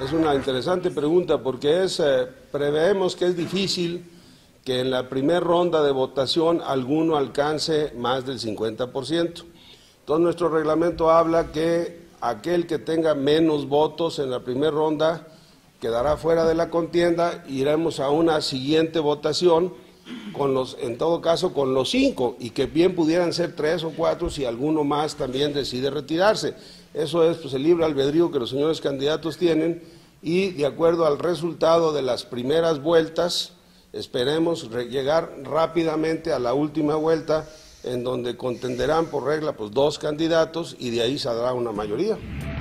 Es una interesante pregunta porque preveemos que es difícil que en la primera ronda de votación alguno alcance más del 50%. Entonces nuestro reglamento habla que aquel que tenga menos votos en la primera ronda quedará fuera de la contienda, iremos a una siguiente votación en todo caso con los 5, y que bien pudieran ser 3 o 4 si alguno más también decide retirarse. Eso es el libre albedrío que los señores candidatos tienen, y de acuerdo al resultado de las primeras vueltas, esperemos llegar rápidamente a la última vuelta, en donde contenderán por regla 2 candidatos, y de ahí saldrá una mayoría.